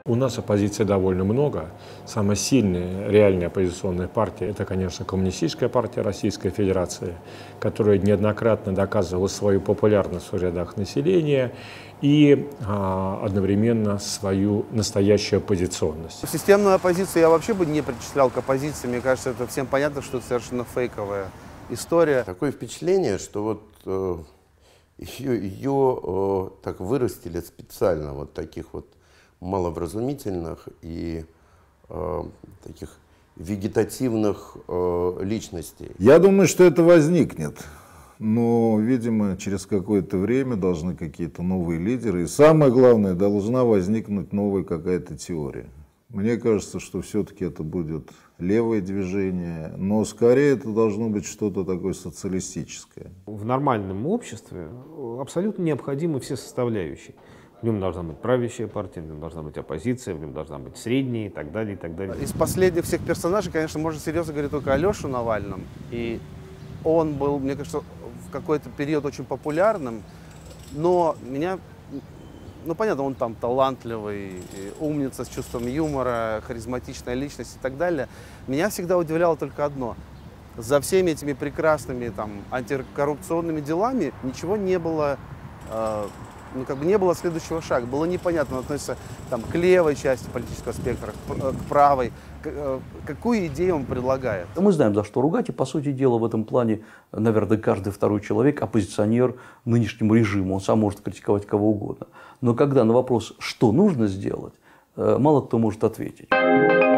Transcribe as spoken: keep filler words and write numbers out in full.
У нас оппозиции довольно много. Самая сильная, реальная оппозиционная партия – это, конечно, Коммунистическая партия Российской Федерации, которая неоднократно доказывала свою популярность в рядах населения и а, одновременно свою настоящую оппозиционность. Системную оппозицию я вообще бы не причислял к оппозиции. Мне кажется, это всем понятно, что это совершенно фейковая история. Такое впечатление, что вот э, ее, ее э, так вырастили специально, вот таких вот маловразумительных и э, таких вегетативных э, личностей. Я думаю, что это возникнет, но, видимо, через какое-то время должны какие-то новые лидеры, и самое главное, должна возникнуть новая какая-то теория. Мне кажется, что все-таки это будет левое движение, но скорее это должно быть что-то такое социалистическое. В нормальном обществе абсолютно необходимы все составляющие. В нем должна быть правящая партия, в нем должна быть оппозиция, в нем должна быть средняя и так далее, и так далее. Из последних всех персонажей, конечно, можно серьезно говорить только о Леше Навальном. И он был, мне кажется, в какой-то период очень популярным, но меня, ну понятно, он там талантливый, умница с чувством юмора, харизматичная личность и так далее. Меня всегда удивляло только одно. За всеми этими прекрасными там антикоррупционными делами ничего не было, э, ну, как бы не было следующего шага. Было непонятно, он относится там, к левой части политического спектра, к правой. Какую идею он предлагает? Мы знаем, за что ругать, и, по сути дела, в этом плане, наверное, каждый второй человек оппозиционер нынешнему режиму. Он сам может критиковать кого угодно. Но когда на вопрос, что нужно сделать, мало кто может ответить.